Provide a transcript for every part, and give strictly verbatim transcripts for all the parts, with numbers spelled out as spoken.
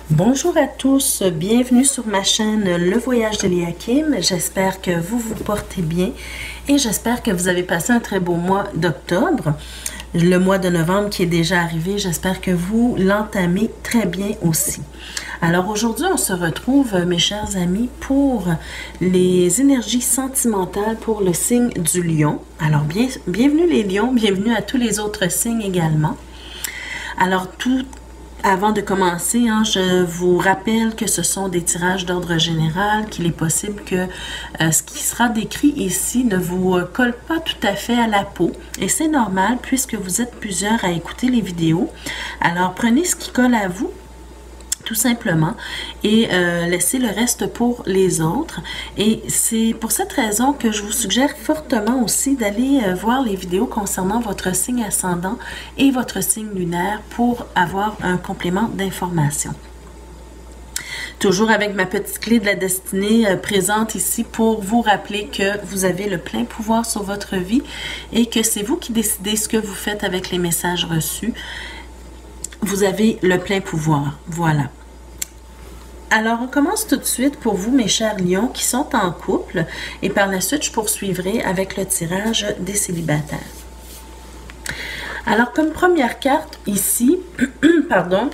Bonjour à tous, bienvenue sur ma chaîne Le Voyage d'Eliakim. J'espère que vous vous portez bien et j'espère que vous avez passé un très beau mois d'octobre. Le mois de novembre qui est déjà arrivé, j'espère que vous l'entamez très bien aussi. Alors aujourd'hui, on se retrouve, mes chers amis, pour les énergies sentimentales pour le signe du lion. Alors bien, bienvenue les lions, bienvenue à tous les autres signes également. Alors tout Avant de commencer, hein, je vous rappelle que ce sont des tirages d'ordre général, qu'il est possible que euh, ce qui sera décrit ici ne vous colle pas tout à fait à la peau. Et c'est normal puisque vous êtes plusieurs à écouter les vidéos. Alors prenez ce qui colle à vous, tout simplement, et euh, laissez le reste pour les autres. Et c'est pour cette raison que je vous suggère fortement aussi d'aller euh, voir les vidéos concernant votre signe ascendant et votre signe lunaire pour avoir un complément d'information. Toujours avec ma petite clé de la destinée euh, présente ici pour vous rappeler que vous avez le plein pouvoir sur votre vie et que c'est vous qui décidez ce que vous faites avec les messages reçus. Vous avez le plein pouvoir. Voilà. Alors, on commence tout de suite pour vous, mes chers lions, qui sont en couple. Et par la suite, je poursuivrai avec le tirage des célibataires. Alors, comme première carte ici, pardon,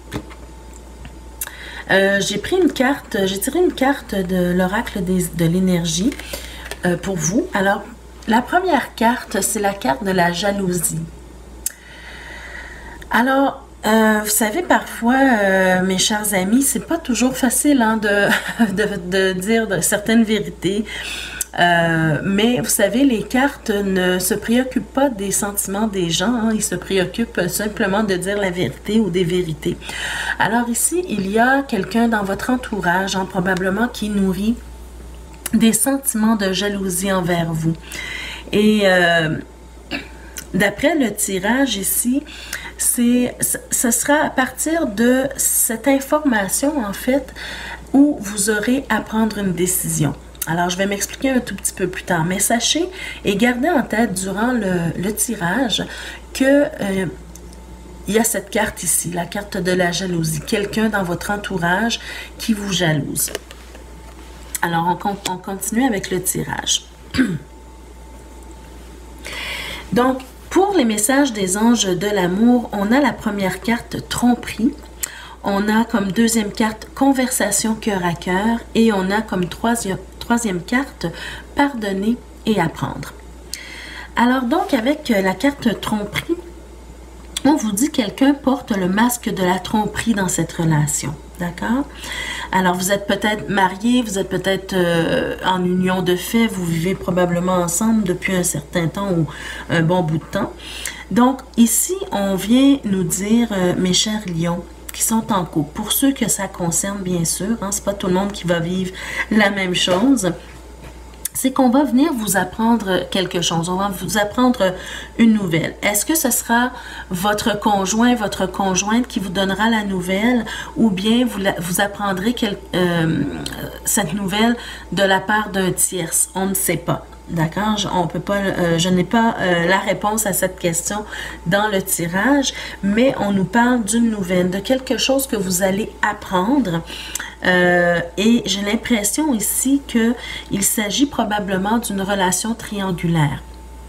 euh, j'ai pris une carte, j'ai tiré une carte de l'oracle de l'énergie euh, pour vous. Alors, la première carte, c'est la carte de la jalousie. Alors, Euh, vous savez, parfois, euh, mes chers amis, c'est pas toujours facile hein, de, de, de dire de certaines vérités. Euh, mais vous savez, les cartes ne se préoccupent pas des sentiments des gens. Hein, ils se préoccupent simplement de dire la vérité ou des vérités. Alors ici, il y a quelqu'un dans votre entourage, hein, probablement, qui nourrit des sentiments de jalousie envers vous. Et euh, d'après le tirage ici, c'est, ce sera à partir de cette information, en fait, où vous aurez à prendre une décision. Alors, je vais m'expliquer un tout petit peu plus tard, mais sachez et gardez en tête durant le, le tirage que euh, il y a cette carte ici, la carte de la jalousie. Quelqu'un dans votre entourage qui vous jalouse. Alors, on, on continue avec le tirage. Donc, pour les messages des anges de l'amour, on a la première carte tromperie, on a comme deuxième carte conversation cœur à cœur et on a comme troisième, troisième carte pardonner et apprendre. Alors donc avec la carte tromperie, on vous dit que quelqu'un porte le masque de la tromperie dans cette relation. D'accord? Alors, vous êtes peut-être marié, vous êtes peut-être euh, en union de fait, vous vivez probablement ensemble depuis un certain temps ou un bon bout de temps. Donc, ici, on vient nous dire, euh, mes chers lions, qui sont en couple, pour ceux que ça concerne, bien sûr, hein, c'est pas tout le monde qui va vivre la même chose, c'est qu'on va venir vous apprendre quelque chose, on va vous apprendre une nouvelle. Est-ce que ce sera votre conjoint, votre conjointe qui vous donnera la nouvelle ou bien vous, la, vous apprendrez quel, euh, cette nouvelle de la part d'un tierce? On ne sait pas. D'accord? On peut pas, euh, je n'ai pas euh, la réponse à cette question dans le tirage, mais on nous parle d'une nouvelle, de quelque chose que vous allez apprendre. Euh, et j'ai l'impression ici qu'il s'agit probablement d'une relation triangulaire.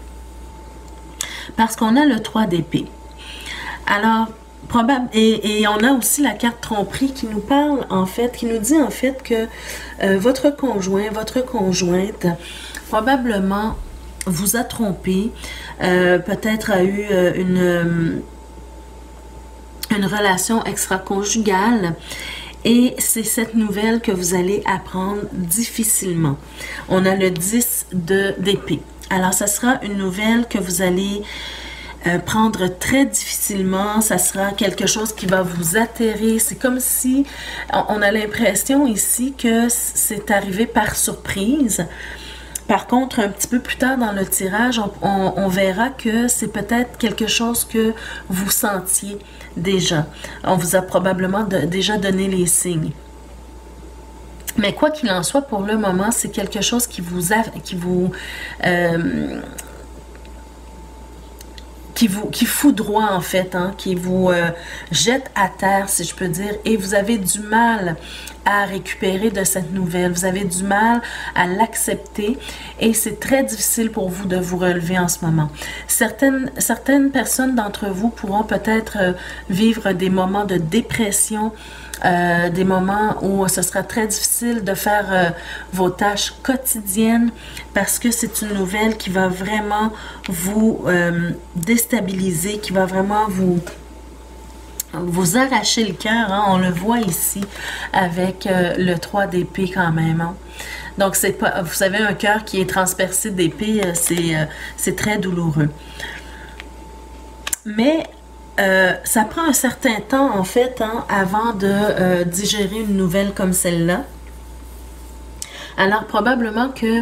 Parce qu'on a le trois d'épée. Alors, probable, et, et on a aussi la carte tromperie qui nous parle, en fait, qui nous dit en fait que euh, votre conjoint, votre conjointe, probablement vous a trompé, euh, peut-être a eu euh, une, une relation extra-conjugale. Et c'est cette nouvelle que vous allez apprendre difficilement. On a le dix d'épée. Alors, ça sera une nouvelle que vous allez euh, prendre très difficilement. Ça sera quelque chose qui va vous atterrir. C'est comme si on a l'impression ici que c'est arrivé par surprise. Par contre, un petit peu plus tard dans le tirage, on, on, on verra que c'est peut-être quelque chose que vous sentiez déjà. On vous a probablement de, déjà donné les signes. Mais quoi qu'il en soit, pour le moment, c'est quelque chose qui vous, a, qui vous, euh, qui vous qui foudroie en fait, hein, qui vous euh, jette à terre, si je peux dire, et vous avez du mal à récupérer de cette nouvelle. Vous avez du mal à l'accepter et c'est très difficile pour vous de vous relever en ce moment. Certaines, certaines personnes d'entre vous pourront peut-être euh, vivre des moments de dépression, euh, des moments où ce sera très difficile de faire euh, vos tâches quotidiennes parce que c'est une nouvelle qui va vraiment vous euh, déstabiliser, qui va vraiment vous vous arrachez le cœur, hein? On le voit ici avec euh, le trois d'épée quand même. Hein? Donc, c'est pas, vous savez, un cœur qui est transpercé d'épée, euh, c'est euh, c'est très douloureux. Mais euh, ça prend un certain temps, en fait, hein, avant de euh, digérer une nouvelle comme celle-là. Alors, probablement que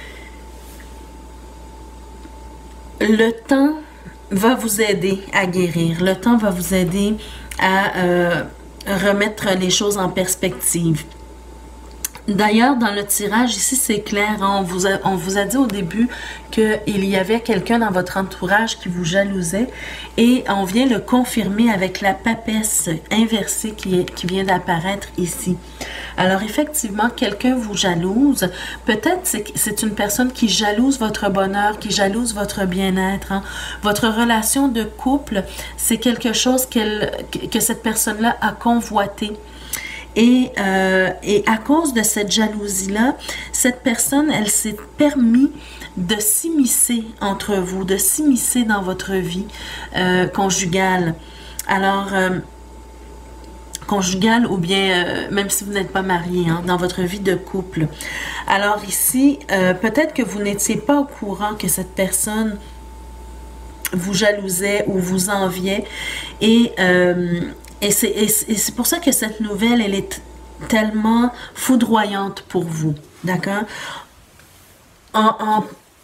le temps va vous aider à guérir. Le temps va vous aider à euh, remettre les choses en perspective. D'ailleurs, dans le tirage, ici, c'est clair, hein, on, vous a, on vous a dit au début qu'il y avait quelqu'un dans votre entourage qui vous jalousait et on vient le confirmer avec la papesse inversée qui, est, qui vient d'apparaître ici. Alors, effectivement, quelqu'un vous jalouse. Peut-être c'est c'est une personne qui jalouse votre bonheur, qui jalouse votre bien-être. Hein. Votre relation de couple, c'est quelque chose qu'elle, que cette personne-là a convoité. Et, euh, et à cause de cette jalousie-là, cette personne, elle s'est permis de s'immiscer entre vous, de s'immiscer dans votre vie euh, conjugale. Alors, euh, conjugale ou bien, euh, même si vous n'êtes pas marié, hein, dans votre vie de couple. Alors ici, euh, peut-être que vous n'étiez pas au courant que cette personne vous jalousait ou vous enviait et... Euh, Et c'est pour ça que cette nouvelle, elle est tellement foudroyante pour vous, d'accord? En, en,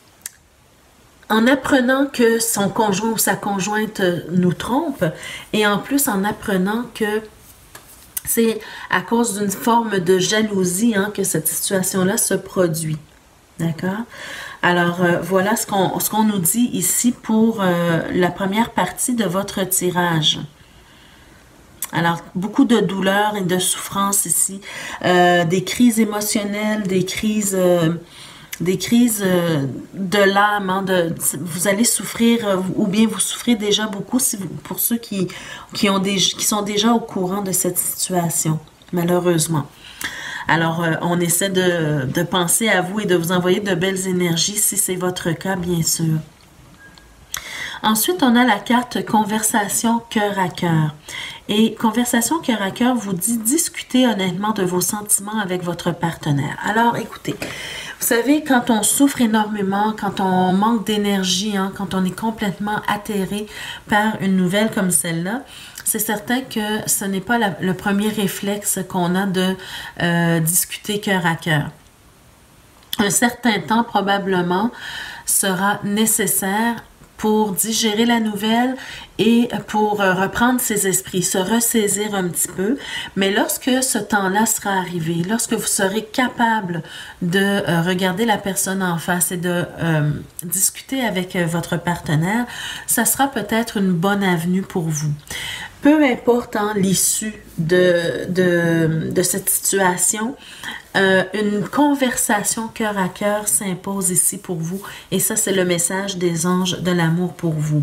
en apprenant que son conjoint ou sa conjointe nous trompe, et en plus en apprenant que c'est à cause d'une forme de jalousie hein, que cette situation-là se produit, d'accord? Alors, euh, voilà ce qu'on ce qu'on nous dit ici pour euh, la première partie de votre tirage. Alors, beaucoup de douleurs et de souffrances ici, euh, des crises émotionnelles, des crises, euh, des crises euh, de l'âme. Hein, de, vous allez souffrir, euh, ou bien vous souffrez déjà beaucoup si vous, pour ceux qui, qui, ont des, qui sont déjà au courant de cette situation, malheureusement. Alors, euh, on essaie de, de penser à vous et de vous envoyer de belles énergies si c'est votre cas, bien sûr. Ensuite, on a la carte conversation cœur à cœur. Et conversation cœur à cœur vous dit discuter honnêtement de vos sentiments avec votre partenaire. Alors, écoutez, vous savez, quand on souffre énormément, quand on manque d'énergie, hein, quand on est complètement atterré par une nouvelle comme celle-là, c'est certain que ce n'est pas la, le premier réflexe qu'on a de euh, discuter cœur à cœur. Un certain temps probablement sera nécessaire pour digérer la nouvelle et pour reprendre ses esprits, se ressaisir un petit peu. Mais lorsque ce temps-là sera arrivé, lorsque vous serez capable de euh, regarder la personne en face et de euh, discuter avec euh, votre partenaire, ça sera peut-être une bonne avenue pour vous. Peu importe hein, l'issue de, de, de cette situation, euh, une conversation cœur à cœur s'impose ici pour vous. Et ça, c'est le message des anges de l'amour pour vous.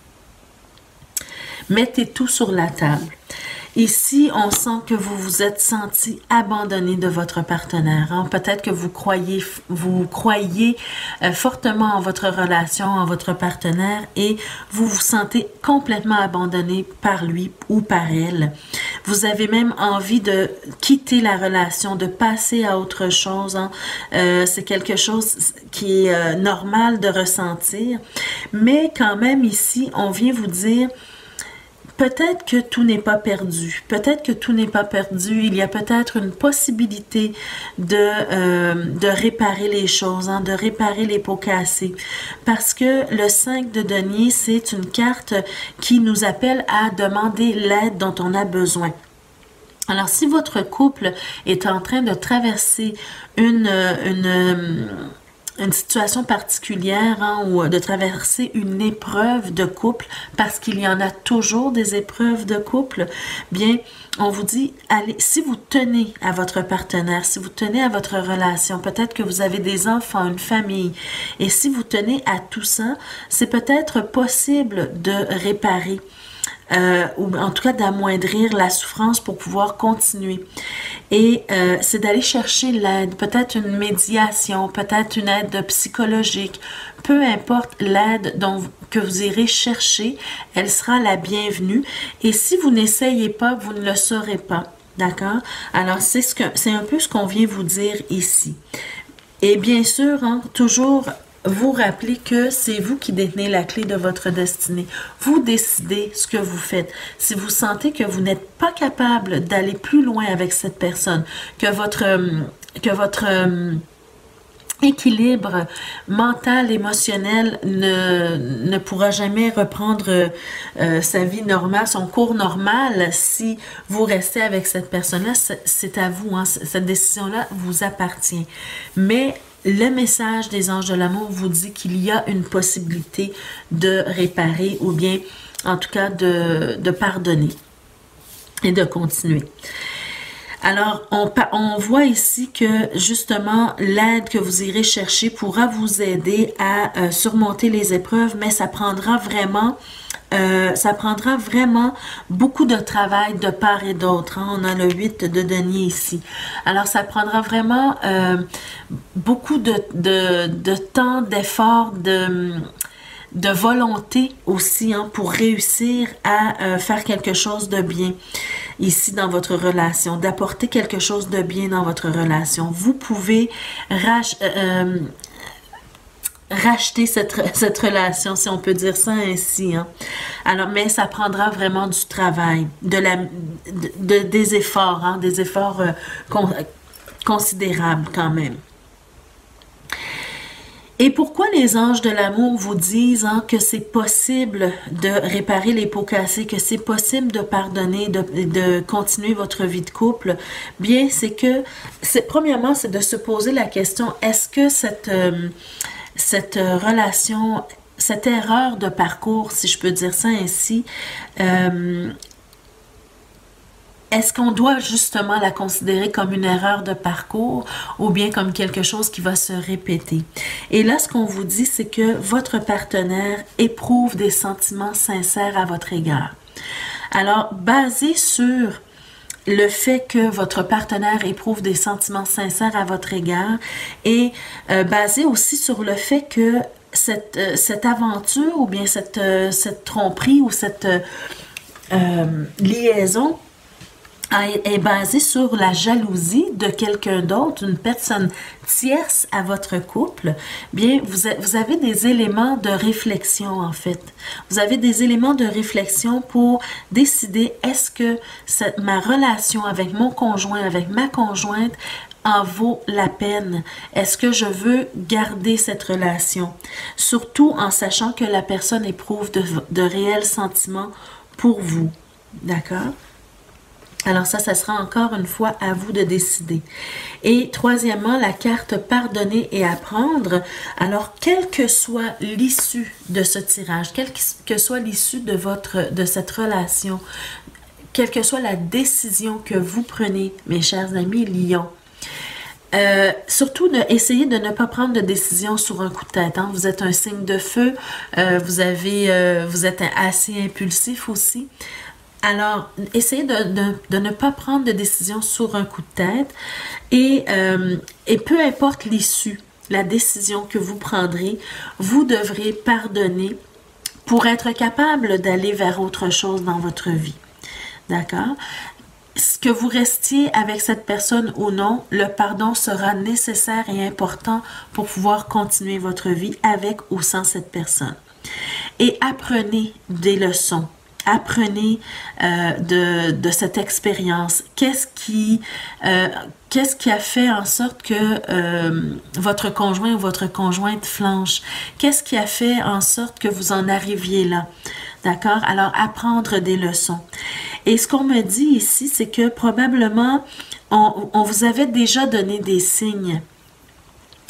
Mettez tout sur la table. Ici, on sent que vous vous êtes senti abandonné de votre partenaire. Hein? Peut-être que vous croyez, vous croyez euh, fortement en votre relation, en votre partenaire et vous vous sentez complètement abandonné par lui ou par elle. Vous avez même envie de quitter la relation, de passer à autre chose. Hein? Euh, c'est quelque chose qui est euh, normal de ressentir. Mais quand même ici, on vient vous dire... Peut-être que tout n'est pas perdu. Peut-être que tout n'est pas perdu. Il y a peut-être une possibilité de, euh, de réparer les choses, hein, de réparer les pots cassés. Parce que le cinq de denier, c'est une carte qui nous appelle à demander l'aide dont on a besoin. Alors, si votre couple est en train de traverser une... une une situation particulière, hein, ou de traverser une épreuve de couple, parce qu'il y en a toujours des épreuves de couple, bien, on vous dit, allez, si vous tenez à votre partenaire, si vous tenez à votre relation, peut-être que vous avez des enfants, une famille, et si vous tenez à tout ça, c'est peut-être possible de réparer. Euh, ou en tout cas d'amoindrir la souffrance pour pouvoir continuer. Et euh, c'est d'aller chercher l'aide, peut-être une médiation, peut-être une aide psychologique, peu importe l'aide dont que vous irez chercher, elle sera la bienvenue. Et si vous n'essayez pas, vous ne le saurez pas. D'accord? Alors, c'est ce que c'est un peu ce qu'on vient vous dire ici. Et bien sûr, hein, toujours vous rappelez que c'est vous qui détenez la clé de votre destinée. Vous décidez ce que vous faites. Si vous sentez que vous n'êtes pas capable d'aller plus loin avec cette personne, que votre, que votre équilibre mental, émotionnel ne, ne pourra jamais reprendre euh, sa vie normale, son cours normal, si vous restez avec cette personne-là, c'est à vous, hein, cette décision-là vous appartient. Mais le message des anges de l'amour vous dit qu'il y a une possibilité de réparer ou bien, en tout cas, de, de pardonner et de continuer. Alors, on, on voit ici que, justement, l'aide que vous irez chercher pourra vous aider à euh, surmonter les épreuves, mais ça prendra vraiment... Euh, ça prendra vraiment beaucoup de travail de part et d'autre. Hein. On a le huit de denier ici. Alors, ça prendra vraiment euh, beaucoup de, de, de temps, d'effort, de, de volonté aussi, hein, pour réussir à euh, faire quelque chose de bien ici dans votre relation, d'apporter quelque chose de bien dans votre relation. Vous pouvez rach euh, racheter cette, cette relation, si on peut dire ça ainsi. Hein. Alors, mais ça prendra vraiment du travail, de la, de, de, des efforts, hein, des efforts euh, con, considérables quand même. Et pourquoi les anges de l'amour vous disent, hein, que c'est possible de réparer les pots cassés, que c'est possible de pardonner, de, de continuer votre vie de couple? Bien, c'est que, c'est, premièrement, c'est de se poser la question, est-ce que cette... Euh, cette relation, cette erreur de parcours, si je peux dire ça ainsi, euh, est-ce qu'on doit justement la considérer comme une erreur de parcours ou bien comme quelque chose qui va se répéter? Et là, ce qu'on vous dit, c'est que votre partenaire éprouve des sentiments sincères à votre égard. Alors, basé sur le fait que votre partenaire éprouve des sentiments sincères à votre égard et euh, basé aussi sur le fait que cette, euh, cette aventure ou bien cette, euh, cette tromperie ou cette euh, liaison est basée sur la jalousie de quelqu'un d'autre, une personne tierce à votre couple, bien, vous, a, vous avez des éléments de réflexion, en fait. Vous avez des éléments de réflexion pour décider, est-ce que cette, ma relation avec mon conjoint, avec ma conjointe, en vaut la peine? Est-ce que je veux garder cette relation? Surtout en sachant que la personne éprouve de, de réels sentiments pour vous. D'accord? Alors ça, ça sera encore une fois à vous de décider. Et troisièmement, la carte pardonner et apprendre. Alors, quelle que soit l'issue de ce tirage, quelle que soit l'issue de votre de cette relation, quelle que soit la décision que vous prenez, mes chers amis lions, Euh, surtout, de, essayez de ne pas prendre de décision sur un coup de tête. Hein. Vous êtes un signe de feu, euh, vous, avez, euh, vous êtes assez impulsif aussi. Alors, essayez de, de, de ne pas prendre de décision sur un coup de tête et, euh, et peu importe l'issue, la décision que vous prendrez, vous devrez pardonner pour être capable d'aller vers autre chose dans votre vie. D'accord? Que vous restiez avec cette personne ou non, le pardon sera nécessaire et important pour pouvoir continuer votre vie avec ou sans cette personne. Et apprenez des leçons. Apprenez euh, de, de cette expérience. Qu'est-ce qui, euh, qu'est-ce qui a fait en sorte que euh, votre conjoint ou votre conjointe flanche? Qu'est-ce qui a fait en sorte que vous en arriviez là? D'accord? Alors, apprendre des leçons. Et ce qu'on me dit ici, c'est que probablement, on, on vous avait déjà donné des signes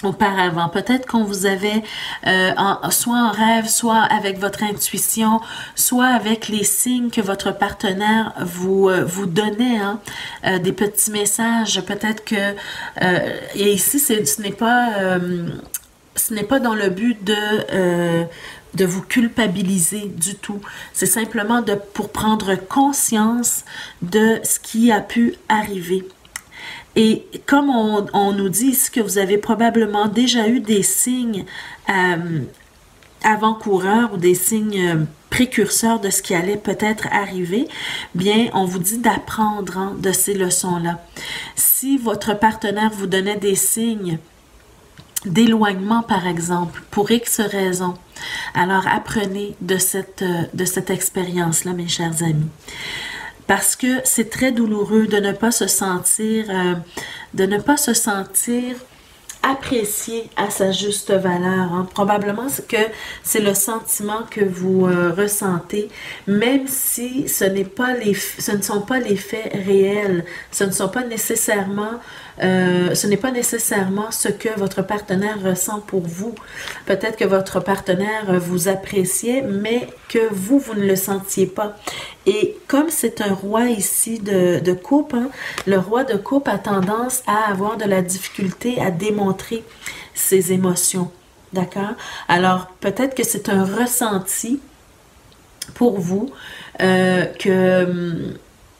auparavant. Peut-être qu'on vous avait euh, en, soit en rêve, soit avec votre intuition, soit avec les signes que votre partenaire vous, euh, vous donnait, hein, euh, des petits messages. Peut-être que, euh, et ici, ce n'est pas, euh, ce n'est pas dans le but de... Euh, de vous culpabiliser du tout. C'est simplement de, pour prendre conscience de ce qui a pu arriver. Et comme on, on nous dit ici que vous avez probablement déjà eu des signes euh, avant-coureurs ou des signes précurseurs de ce qui allait peut-être arriver, bien, on vous dit d'apprendre, hein, de ces leçons-là. Si votre partenaire vous donnait des signes d'éloignement, par exemple, pour X raisons, alors apprenez de cette, de cette expérience-là, mes chers amis. Parce que c'est très douloureux de ne pas se sentir, euh, de ne pas se sentir apprécié à sa juste valeur. Hein. Probablement que c'est le sentiment que vous euh, ressentez, même si ce n'est pas les, ce ne sont pas les faits réels, ce ne sont pas nécessairement, euh, ce n'est pas nécessairement ce que votre partenaire ressent pour vous. Peut-être que votre partenaire vous appréciait, mais que vous, vous ne le sentiez pas. Et comme c'est un roi ici de, de coupe, hein, le roi de coupe a tendance à avoir de la difficulté à démontrer ses émotions. D'accord? Alors, peut-être que c'est un ressenti pour vous euh, que,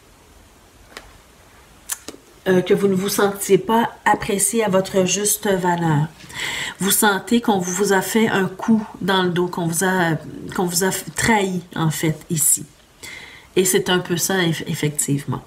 euh, que vous ne vous sentiez pas apprécié à votre juste valeur. Vous sentez qu'on vous a fait un coup dans le dos, qu'on vous a, qu'on vous a trahi, en fait, ici. Et c'est un peu ça, effectivement.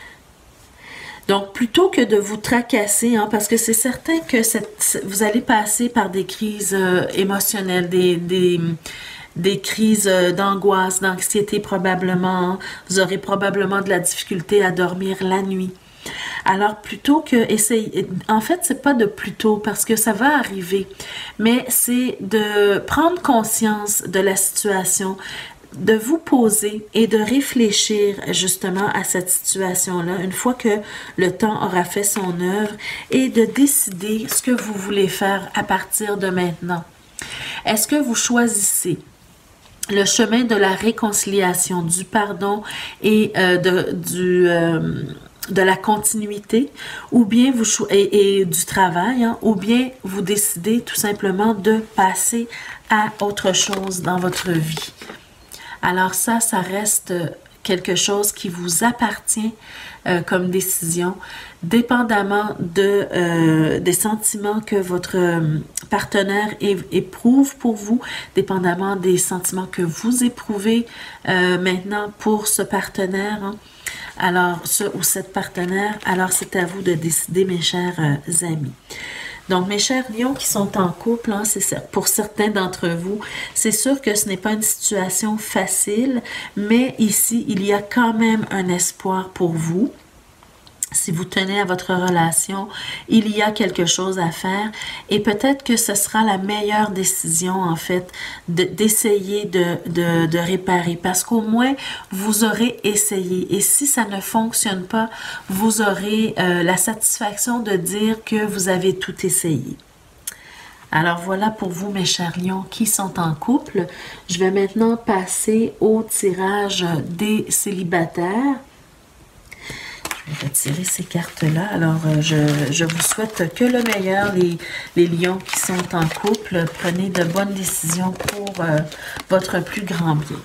Donc, plutôt que de vous tracasser, hein, parce que c'est certain que cette, vous allez passer par des crises euh, émotionnelles, des, des, des crises euh, d'angoisse, d'anxiété probablement. Hein. Vous aurez probablement de la difficulté à dormir la nuit. Alors, plutôt que essayer... En fait, c'est pas de plutôt, parce que ça va arriver, mais c'est de prendre conscience de la situation, de vous poser et de réfléchir justement à cette situation-là, une fois que le temps aura fait son œuvre, et de décider ce que vous voulez faire à partir de maintenant. Est-ce que vous choisissez le chemin de la réconciliation, du pardon et euh, de, du... Euh, de la continuité, ou bien vous et, et du travail, hein, ou bien vous décidez tout simplement de passer à autre chose dans votre vie. Alors ça, ça reste quelque chose qui vous appartient euh, comme décision, dépendamment de, euh, des sentiments que votre partenaire éprouve pour vous, dépendamment des sentiments que vous éprouvez euh, maintenant pour ce partenaire, hein. Alors, ce ou cette partenaire, alors c'est à vous de décider, mes chers euh, amis. Donc, mes chers lions qui sont en couple, hein, c'est pour certains d'entre vous, c'est sûr que ce n'est pas une situation facile, mais ici, il y a quand même un espoir pour vous. Si vous tenez à votre relation, il y a quelque chose à faire et peut-être que ce sera la meilleure décision, en fait, d'essayer de, de, de réparer parce qu'au moins, vous aurez essayé. Et si ça ne fonctionne pas, vous aurez euh, la satisfaction de dire que vous avez tout essayé. Alors voilà pour vous, mes chers lions qui sont en couple. Je vais maintenant passer au tirage des célibataires. Je vais retirer ces cartes-là. Alors, euh, je, je vous souhaite que le meilleur, les, les lions qui sont en couple. Prenez de bonnes décisions pour euh, votre plus grand bien.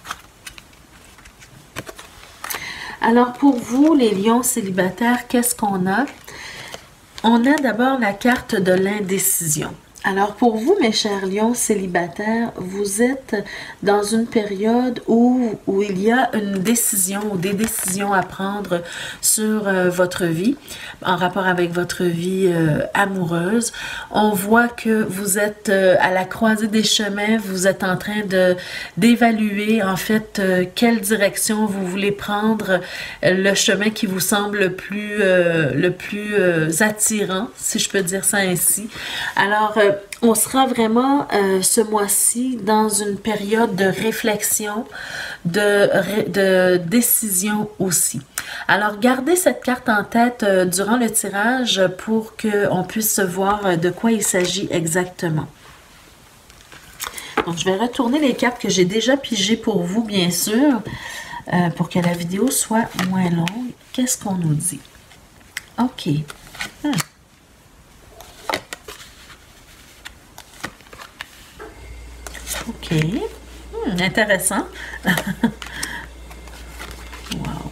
Alors, pour vous, les lions célibataires, qu'est-ce qu'on a? On a d'abord la carte de l'indécision. Alors, pour vous, mes chers lions célibataires, vous êtes dans une période où, où il y a une décision ou des décisions à prendre sur euh, votre vie, en rapport avec votre vie euh, amoureuse. On voit que vous êtes euh, à la croisée des chemins, vous êtes en train de d'évaluer, en fait, euh, quelle direction vous voulez prendre, euh, le chemin qui vous semble le plus, euh, le plus euh, attirant, si je peux dire ça ainsi. Alors, euh, on sera vraiment euh, ce mois-ci dans une période de réflexion, de, de décision aussi. Alors, gardez cette carte en tête euh, durant le tirage pour qu'on puisse voir de quoi il s'agit exactement. Donc, je vais retourner les cartes que j'ai déjà pigées pour vous, bien sûr, euh, pour que la vidéo soit moins longue. Qu'est-ce qu'on nous dit? OK. Hmm. OK. Hmm, intéressant. Wow.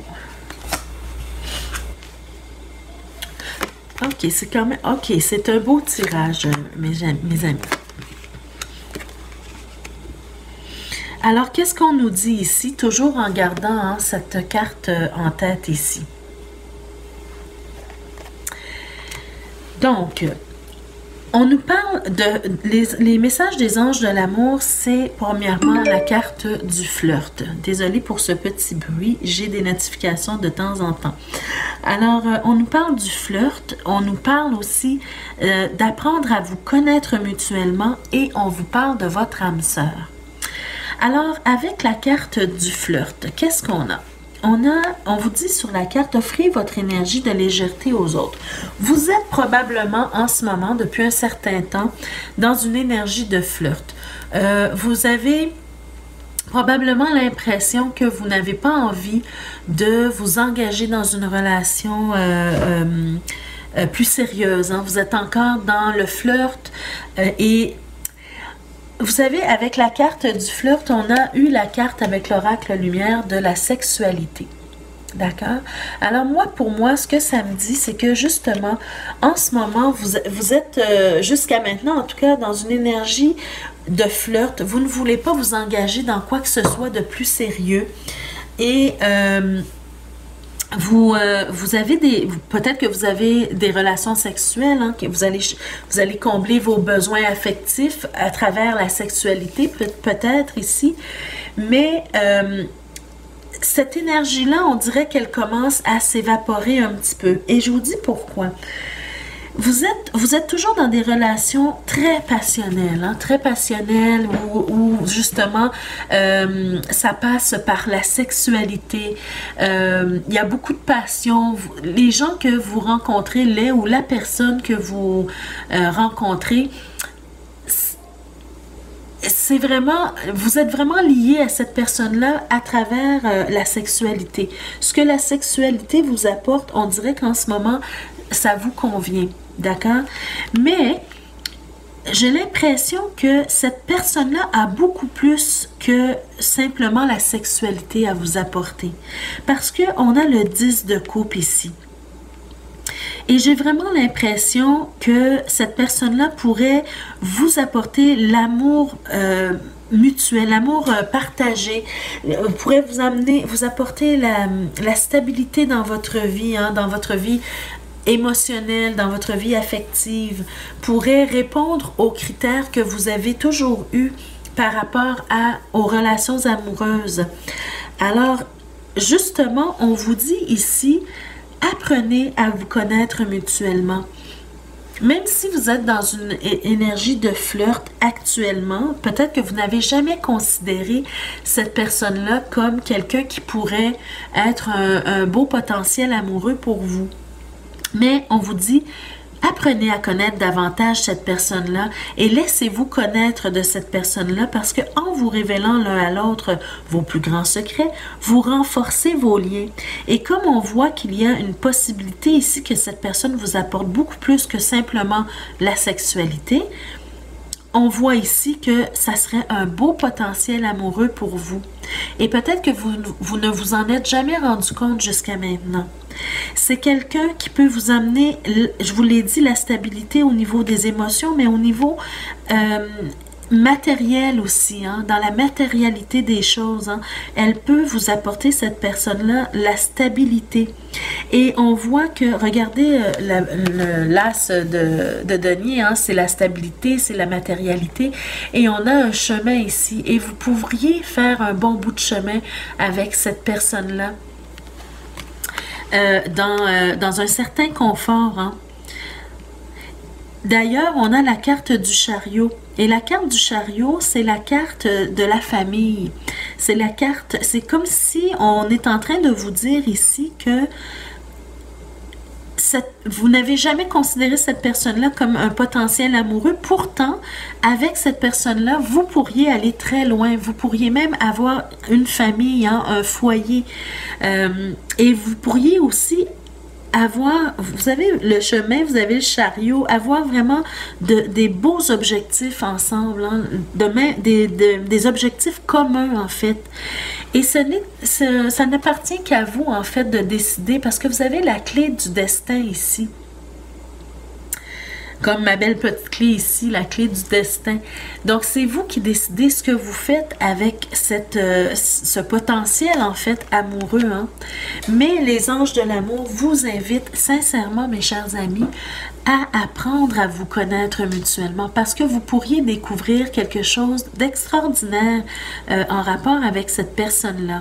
OK, c'est quand même... OK, c'est un beau tirage, mes, mes amis. Alors, qu'est-ce qu'on nous dit ici? Toujours en gardant hein, cette carte en tête ici. Donc, on nous parle de... Les, les messages des anges de l'amour, c'est premièrement la carte du flirt. Désolée pour ce petit bruit, j'ai des notifications de temps en temps. Alors, euh, on nous parle du flirt, on nous parle aussi euh, d'apprendre à vous connaître mutuellement et on vous parle de votre âme sœur. Alors, avec la carte du flirt, qu'est-ce qu'on a? On a, on vous dit sur la carte, offrez votre énergie de légèreté aux autres. Vous êtes probablement en ce moment, depuis un certain temps, dans une énergie de flirt. Euh, vous avez probablement l'impression que vous n'avez pas envie de vous engager dans une relation euh, euh, euh, plus sérieuse. Hein? Vous êtes encore dans le flirt euh, et... Vous savez, avec la carte du flirt, on a eu la carte avec l'oracle lumière de la sexualité. D'accord? Alors moi, pour moi, ce que ça me dit, c'est que justement, en ce moment, vous, vous êtes, euh, jusqu'à maintenant, en tout cas, dans une énergie de flirt. Vous ne voulez pas vous engager dans quoi que ce soit de plus sérieux. Et... Euh, Vous, euh, vous avez des, peut-être que vous avez des relations sexuelles, hein, que vous allez, vous allez combler vos besoins affectifs à travers la sexualité, peut-être ici, mais euh, cette énergie-là, on dirait qu'elle commence à s'évaporer un petit peu. Et je vous dis pourquoi. Vous êtes, vous êtes toujours dans des relations très passionnelles, hein, très passionnelles, où, où justement euh, ça passe par la sexualité. Euh, il y a beaucoup de passion. Les gens que vous rencontrez, les ou la personne que vous euh, rencontrez, c'est vraiment, vous êtes vraiment lié à cette personne-là à travers euh, la sexualité. Ce que la sexualité vous apporte, on dirait qu'en ce moment, ça vous convient. D'accord? Mais j'ai l'impression que cette personne-là a beaucoup plus que simplement la sexualité à vous apporter. Parce qu'on a le dix de coupe ici. Et j'ai vraiment l'impression que cette personne-là pourrait vous apporter l'amour euh, mutuel, l'amour euh, partagé, euh, pourrait vous amener, vous apporter la, la stabilité dans votre vie, hein, dans votre vie émotionnelle, dans votre vie affective, pourrait répondre aux critères que vous avez toujours eus par rapport à, aux relations amoureuses. Alors, justement, on vous dit ici, apprenez à vous connaître mutuellement. Même si vous êtes dans une énergie de flirt actuellement, peut-être que vous n'avez jamais considéré cette personne-là comme quelqu'un qui pourrait être un, un beau potentiel amoureux pour vous. Mais on vous dit, apprenez à connaître davantage cette personne-là et laissez-vous connaître de cette personne-là parce qu'en vous révélant l'un à l'autre vos plus grands secrets, vous renforcez vos liens. Et comme on voit qu'il y a une possibilité ici que cette personne vous apporte beaucoup plus que simplement la sexualité, on voit ici que ça serait un beau potentiel amoureux pour vous. Et peut-être que vous, vous ne vous en êtes jamais rendu compte jusqu'à maintenant. C'est quelqu'un qui peut vous amener, je vous l'ai dit, la stabilité au niveau des émotions, mais au niveau euh, matériel aussi, hein, dans la matérialité des choses. Hein, elle peut vous apporter, cette personne-là, la stabilité. Et on voit que, regardez, l'as de, de denier, hein, c'est la stabilité, c'est la matérialité. Et on a un chemin ici. Et vous pourriez faire un bon bout de chemin avec cette personne-là. Euh, dans, euh, dans un certain confort. Hein. D'ailleurs, on a la carte du chariot. Et la carte du chariot, c'est la carte de la famille. C'est la carte, c'est comme si on est en train de vous dire ici que cette, vous n'avez jamais considéré cette personne-là comme un potentiel amoureux. Pourtant, avec cette personne-là, vous pourriez aller très loin. Vous pourriez même avoir une famille, hein, un foyer. Euh, et vous pourriez aussi avoir, vous avez le chemin, vous avez le chariot, avoir vraiment de, des beaux objectifs ensemble, hein, de, des, de, des objectifs communs en fait. Et ce n'est, ce, ça n'appartient qu'à vous en fait de décider parce que vous avez la clé du destin ici. Comme ma belle petite clé ici, la clé du destin. Donc, c'est vous qui décidez ce que vous faites avec cette, euh, ce potentiel, en fait, amoureux. Hein? Mais les anges de l'amour vous invitent sincèrement, mes chers amis, à apprendre à vous connaître mutuellement parce que vous pourriez découvrir quelque chose d'extraordinaire euh, en rapport avec cette personne-là.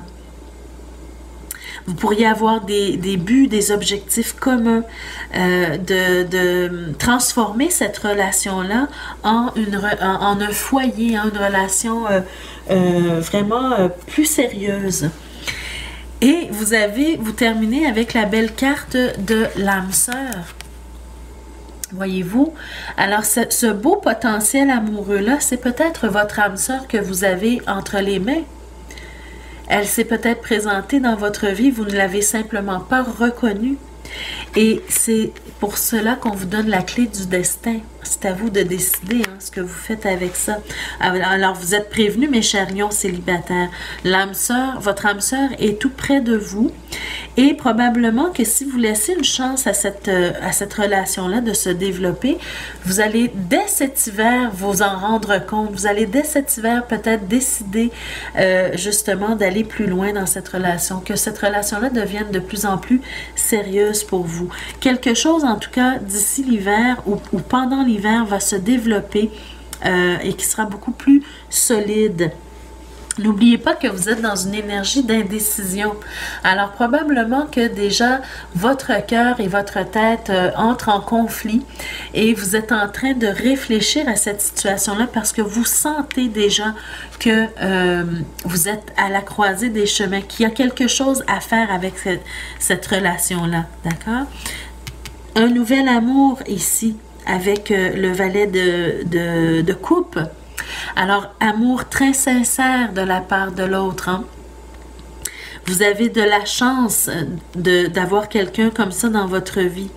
Vous pourriez avoir des, des buts, des objectifs communs, euh, de, de transformer cette relation-là en, une, en, en un foyer, en une relation euh, euh, vraiment euh, plus sérieuse. Et vous avez, vous terminez avec la belle carte de l'âme sœur. Voyez-vous? Alors, ce, ce beau potentiel amoureux-là, c'est peut-être votre âme sœur que vous avez entre les mains. Elle s'est peut-être présentée dans votre vie, vous ne l'avez simplement pas reconnue. Et c'est pour cela qu'on vous donne la clé du destin. C'est à vous de décider hein, ce que vous faites avec ça. Alors, vous êtes prévenus, mes chers lions célibataires. L'âme sœur, votre âme sœur est tout près de vous. Et probablement que si vous laissez une chance à cette, à cette relation-là de se développer, vous allez dès cet hiver vous en rendre compte. Vous allez dès cet hiver peut-être décider euh, justement d'aller plus loin dans cette relation. Que cette relation-là devienne de plus en plus sérieuse pour vous. Quelque chose en tout cas d'ici l'hiver ou, ou pendant l'hiver va se développer euh, et qui sera beaucoup plus solide. N'oubliez pas que vous êtes dans une énergie d'indécision. Alors, probablement que déjà, votre cœur et votre tête euh, entrent en conflit et vous êtes en train de réfléchir à cette situation-là parce que vous sentez déjà que euh, vous êtes à la croisée des chemins, qu'il y a quelque chose à faire avec cette, cette relation-là. D'accord? Un nouvel amour ici avec euh, le valet de, de, de coupe. Alors, amour très sincère de la part de l'autre. Hein? Vous avez de la chance d'avoir quelqu'un comme ça dans votre vie.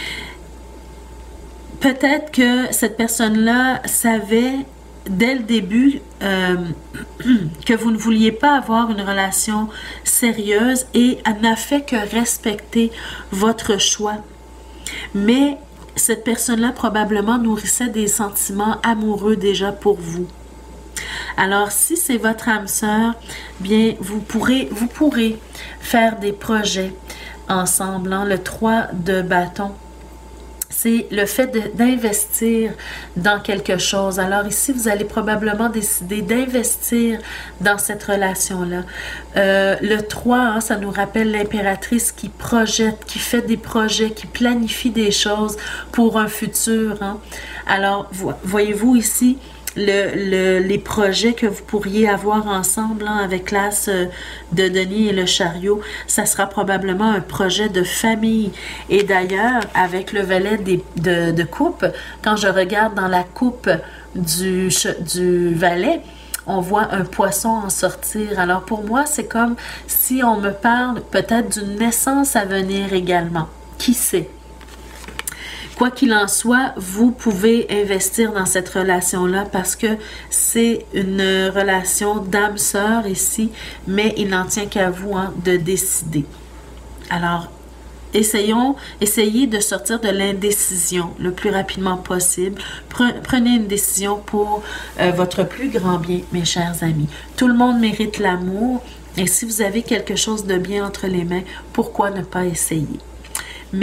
Peut-être que cette personne-là savait dès le début euh, que vous ne vouliez pas avoir une relation sérieuse et elle n'a fait que respecter votre choix. Mais cette personne-là probablement nourrissait des sentiments amoureux déjà pour vous. Alors, si c'est votre âme sœur, bien, vous pourrez, vous pourrez faire des projets ensemble. Hein? Le trois de bâton, c'est le fait d'investir dans quelque chose. Alors ici, vous allez probablement décider d'investir dans cette relation-là. Euh, le trois, hein, ça nous rappelle l'impératrice qui projette, qui fait des projets, qui planifie des choses pour un futur. Hein. Alors, voyez-vous ici, Le, le, les projets que vous pourriez avoir ensemble hein, avec l'as de Denis et le chariot, ça sera probablement un projet de famille. Et d'ailleurs, avec le valet des, de, de coupe, quand je regarde dans la coupe du, du valet, on voit un poisson en sortir. Alors pour moi, c'est comme si on me parle peut-être d'une naissance à venir également. Qui sait? Quoi qu'il en soit, vous pouvez investir dans cette relation-là parce que c'est une relation d'âme-sœur ici, mais il n'en tient qu'à vous hein, de décider. Alors, essayons, essayez de sortir de l'indécision le plus rapidement possible. Prenez une décision pour euh, votre plus grand bien, mes chers amis. Tout le monde mérite l'amour et si vous avez quelque chose de bien entre les mains, pourquoi ne pas essayer? Mais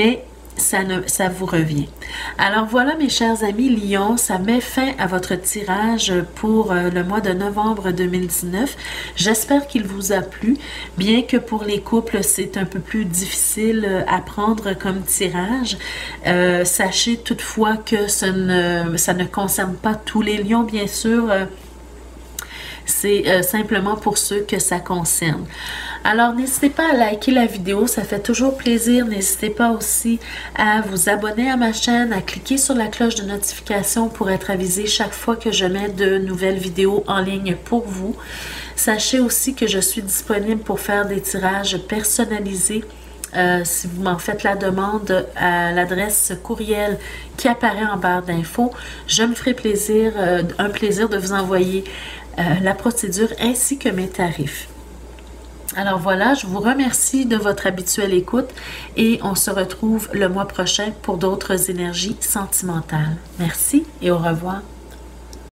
ça, ne, ça vous revient. Alors voilà mes chers amis Lion, ça met fin à votre tirage pour le mois de novembre deux mille dix-neuf. J'espère qu'il vous a plu, bien que pour les couples c'est un peu plus difficile à prendre comme tirage. Euh, sachez toutefois que ça ne, ça ne concerne pas tous les lions bien sûr. C'est euh, simplement pour ceux que ça concerne. Alors, n'hésitez pas à liker la vidéo, ça fait toujours plaisir. N'hésitez pas aussi à vous abonner à ma chaîne, à cliquer sur la cloche de notification pour être avisé chaque fois que je mets de nouvelles vidéos en ligne pour vous. Sachez aussi que je suis disponible pour faire des tirages personnalisés. Euh, si vous m'en faites la demande à l'adresse courriel qui apparaît en barre d'infos, je me ferai plaisir, euh, un plaisir de vous envoyer euh, la procédure ainsi que mes tarifs. Alors voilà, je vous remercie de votre habituelle écoute et on se retrouve le mois prochain pour d'autres énergies sentimentales. Merci et au revoir.